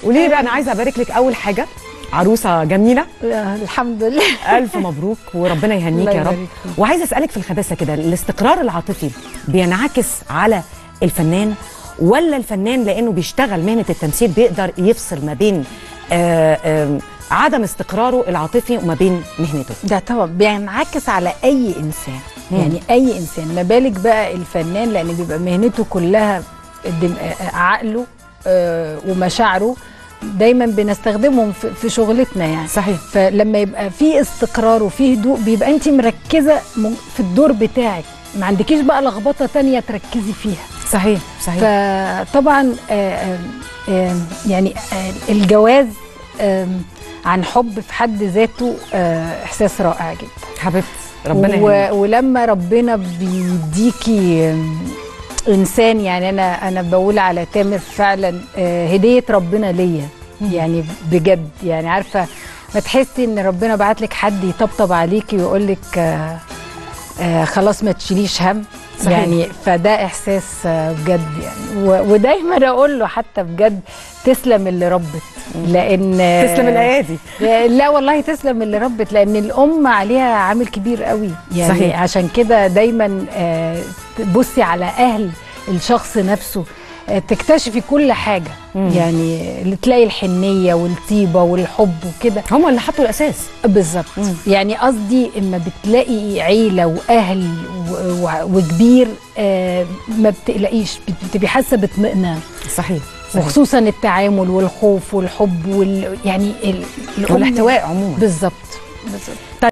قولي لي بقى، انا عايزه ابارك لك اول حاجه، عروسه جميله. الحمد لله. الف مبروك وربنا يهنيك يا رب. وعايزه اسالك في الخباثه كده، الاستقرار العاطفي بينعكس على الفنان، ولا الفنان لانه بيشتغل مهنه التمثيل بيقدر يفصل ما بين عدم استقراره العاطفي وما بين مهنته؟ ده طبعا بينعكس على اي انسان، يعني اي انسان، ما بالك بقى الفنان، لان بيبقى مهنته كلها عقله ومشاعره دايما بنستخدمهم في شغلتنا يعني. صحيح. فلما يبقى في استقرار وفي هدوء بيبقى انت مركزه في الدور بتاعك، ما عندكيش بقى لخبطه تانية تركزي فيها. صحيح صحيح. فطبعا يعني الجواز عن حب في حد ذاته احساس رائع جدا حبيبتي، ربنا يهنيك. ولما ربنا بيديكي انسان، يعني انا بقول على تامر فعلا هديه ربنا ليا يعني بجد، يعني عارفه ما تحسي ان ربنا بعت لك حد يطبطب عليكي ويقول لك خلاص ما تشيليش هم. صحيح. يعني فده احساس بجد يعني، ودايما اقول له حتى بجد تسلم اللي ربت، لان تسلم الايادي. لا والله تسلم اللي ربت، لان الام عليها عامل كبير قوي يعني. صحيح. عشان كده دايما تبصي على اهل الشخص نفسه، تكتشفي كل حاجه يعني، اللي تلاقي الحنيه والطيبه والحب وكده، هم اللي حطوا الاساس. بالظبط. يعني قصدي اما بتلاقي عيله واهل وكبير ما بتقلقيش، بتبقي حاسه باطمئنان. صحيح. وخصوصا التعامل والخوف والحب يعني والاحتواء عموما. بالظبط.